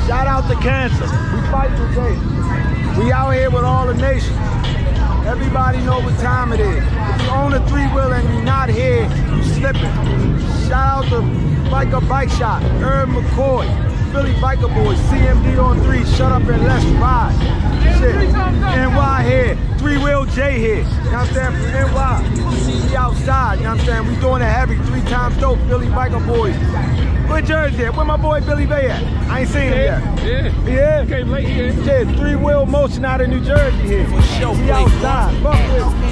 Shout out to cancer. We fight today. We out here with all the nation. Everybody know what time it is. If you own a three-wheeler and you're not here, you slipping. Shout out to Biker Bike Shop, Herb McCoy, Philly Biker Boys, CMD on 3, shut up and let's ride. Shit, NY here, Three-Wheel J here, you know what I'm saying, from NY. We outside, you know what I'm saying, we doing it heavy, 3 times dope, Philly Biker Boys. Where Jersey at? Where my boy Billy Bay at? I ain't seen him yet. Yeah? You came late here. Yeah, Three-Wheel Motion out of New Jersey here. For sure. We outside, fuck with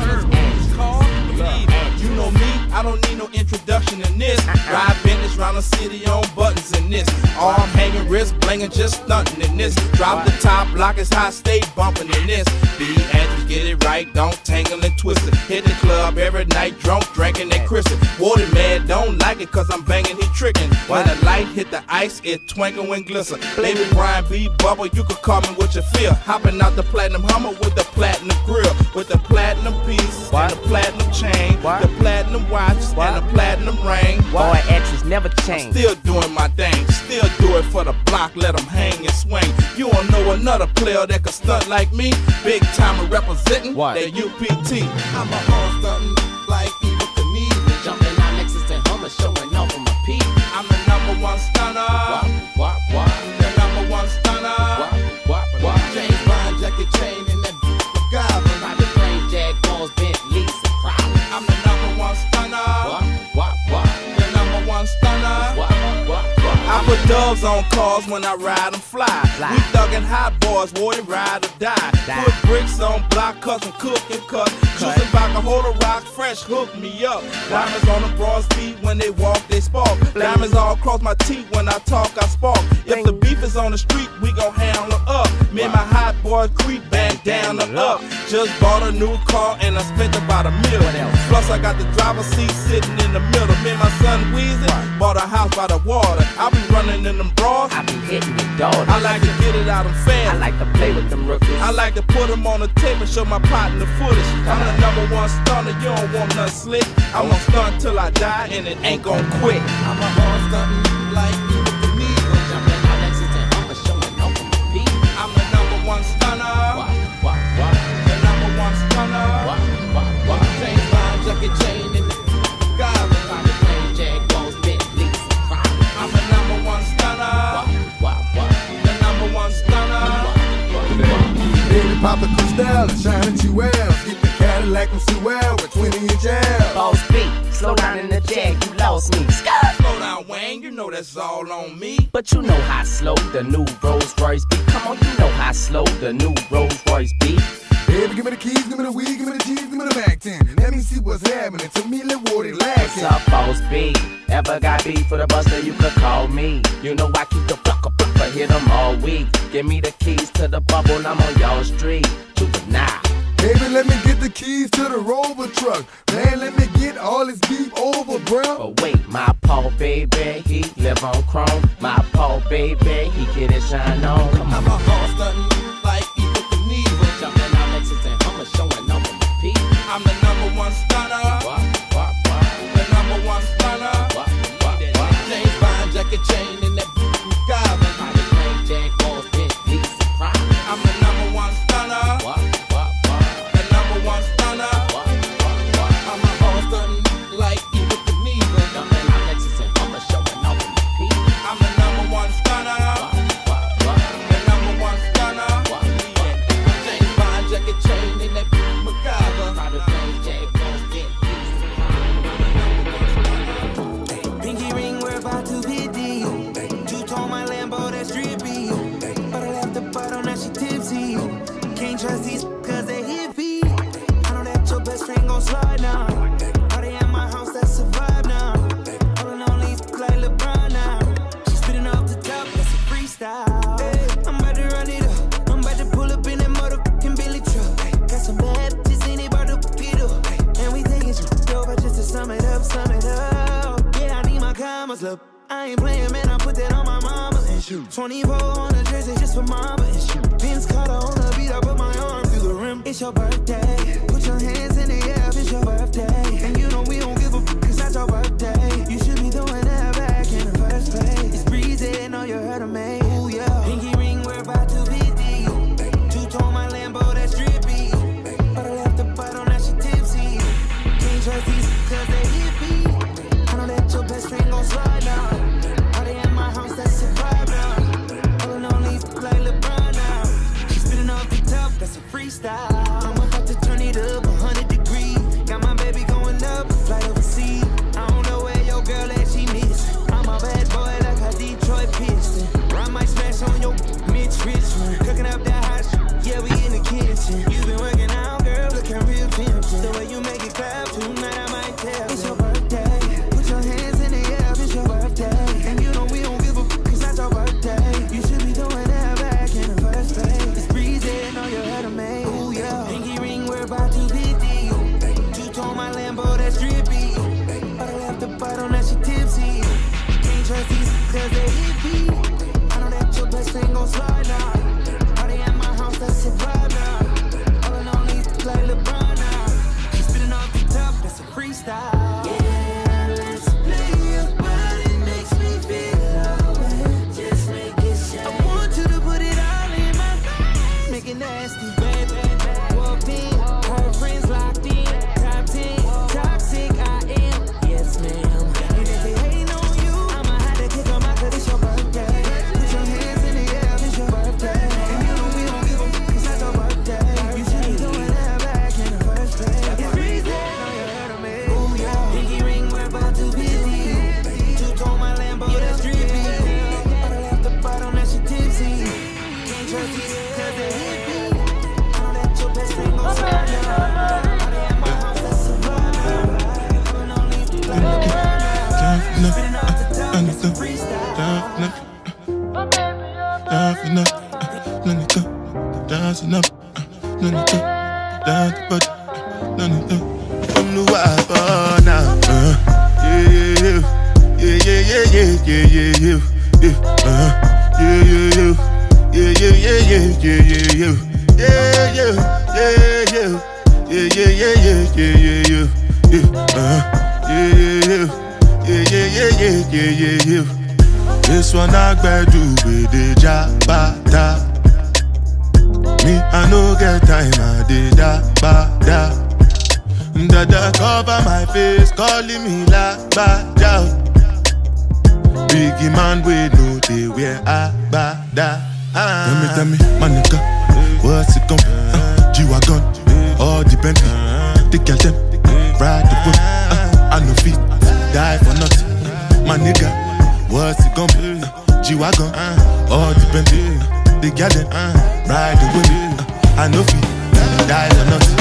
You know me, I don't need no introduction in this. Ride business round the city on buttons in this. Arm hanging, wrist blinging, just stunting in this. Drop the top, block is high, stay bumping in this. Be Andrews, get it right, don't tangle and twist it. Hit the club every night, drunk, drinking and christening. Water man don't like it cause I'm banging, he tricking. When the light hit the ice, it twinkle and glisten. Baby Brian B. Bubble, you could call me what you feel. Hopping out the platinum Hummer with the platinum grill. With the platinum piece and the platinum chain. The platinum watch and the platinum ring. Boy, exes never change. Still doing my thing, still do it for the block, let them hang and swing. You don't know another player that can stunt like me. Big time representing that UPT. I'm a hard stunting like Evel Knievel. Jumping on Lexus and Hummer, showing off on my peak. I'm the #1 stunner. The #1 stunner. James Bond jacket chain and that MacGyver. Private plane, Jaguars, Bentleys, and Prowlers. I'm the #1 stunner. The #1 stunner. I put doves on cars when I ride them fly. We thuggin' hot boys, warrior ride or die. Put bricks on block, cousin cook and cut. Juicing vodka, hold a rock, fresh hook me up. Diamonds on the broad feet when they walk, they spark. Diamonds all across my teeth when I talk, I spark. If the beef is on the street, we gon' handle up. Me and my hot boys creep back down the up. Just bought a new car and I spent about $1 million. Plus I got the driver's seat sitting in the middle. Me and my son Weezy bought a house by the water. I be running in them bras. I be hitting the dogs. I like to get it out of fast. I like to play with them rookies. I like to put them on the tape and show my partner footage. I'm the #1 stunner, you don't want nothing slick. I'm gon' stunt till I die and it ain't gon' quit. I'm a hard stuntin' like Evel Knievel. Jumping on Lexus and Hummer, showing off on my peak. I'm the #1 stunner. The #1 stunner. James Bond jacket chain and the MacGyver. Private plane, Jaguars, Bentleys, and Prowlers. I'm the #1 stunner. The #1 stunner. Baby, pop the crystal and shine at you well. Get the Cadillac and see well with 20 in jail. Boss B, slow down in the Jag, you lost me. Slow down, Wayne, you know that's all on me. But you know how slow the new Rolls Royce be. Come on, you know how slow the new Rolls Royce be. Baby, give me the keys, give me the weed, give me the G's, give me the Mac 10. Let me see what's happening. To me, let what it lacking. What's up, Boss B? Ever got beef for the buster, you could call me. You know I keep the blocker, hit them all week. Give me the keys to the bubble, and I'm on y'all street. Juvenile. Baby, let me get the keys to the Rover truck. Man, let me get all this beef over, bruh. But wait, my Paul baby, he live on chrome. My Paul baby, he get his shine on. Come I'm on. a hard stuntin' like Evel Knievel. Jumping on Lexus and Hummer, showing off on my peak. I'm the #1 stunner. The #1 stunner. James Bond jacket chain and that MacGyver. Private plane, Jaguars, Bentleys, and Prowlers. I'm the #1 stunner. The #1 stunner. I'm a hard stuntin' like Evel Knievel. Jumping on Lexus and Hummer, showing off on my peak. I'm the #1 stunner. The #1 stunner. James Bond jacket chain and that MacGyver. Private plane, Jaguars, Bentleys, and Pinky ring, we're about to be deal. Two-tone my Lambo, that's drippy. But I left the bottle, now she tipsy. Can't trust these cause they hippie. I know that your best friend gon' slide now. Party at my house, that's a vibe now. Holding on these like LeBron now. She spitting off the top, that's a freestyle. Hey, I'm about to run it up. I'm about to pull up in that motherfucking Billy truck. Got some bad bitches in it, about to get up. And we taking shit over just to sum it up, sum it up. Yeah, I need my commas up. I ain't playing, man, I put that on my mama and shoot. 24 on the jersey just for mama and shoot. Vince Carter on the beat, I put my arm through the rim. It's your birthday, put your hands in the air if it's your birthday. And you know we don't give a f*** cause that's your birthday. You should be doing that back in the first place. It's breezy, know you heard of me. Ooh yeah, dancing up, none of them, dancing up, none of them, dancing but none of them. I'm the wild boy now, yeah, This one I better do with the jabata. Me, I no get time, I did da ba da. Dada cover my face, calling me la ba da. Biggie man, we know they wear a ba da. Tell me, my nigga, what's it gon' be? G-Wagon, all the Bentley, the girl them, ride the whip. I no feet, die for nothing. My nigga, what's it gon' be? G-Wagon, all the Bentley, the girl them, ride the whip. I no feet, die for nothing.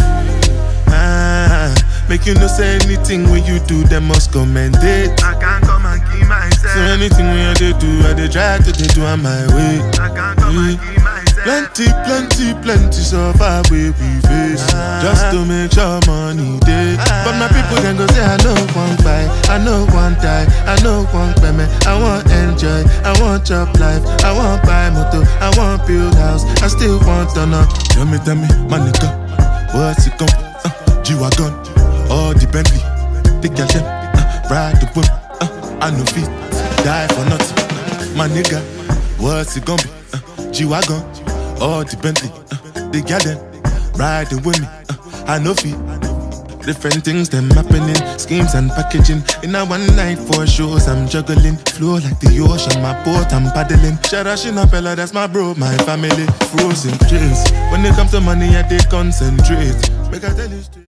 Make you no say anything when you do, they must commendate. I can't come and keep myself. So anything when I do, I dey try to do on my way. I can't come and keep myself. Plenty so far we face. Just to make sure money day. But my people can go say I know one buy, I know one die, I know one payment. I want enjoy, I want job life, I want buy motor, I want build house, I still want to know. Tell me, my nigga, what's it gon' be? G-Wagon, all the Bentley, the girl them, ride the whip. I no feet, die for nothing. My nigga, what's it gon' be? G-Wagon, all the Bentley, the girl them, ride the whip. I no feet. Different things them happening, schemes and packaging. In a one night for shows I'm juggling. Flow like the ocean, my boat I'm paddling. Sharashina Pella, that's my bro, my family. Frozen dreams. When it comes to money, I dey concentrate. Make I tell you straight.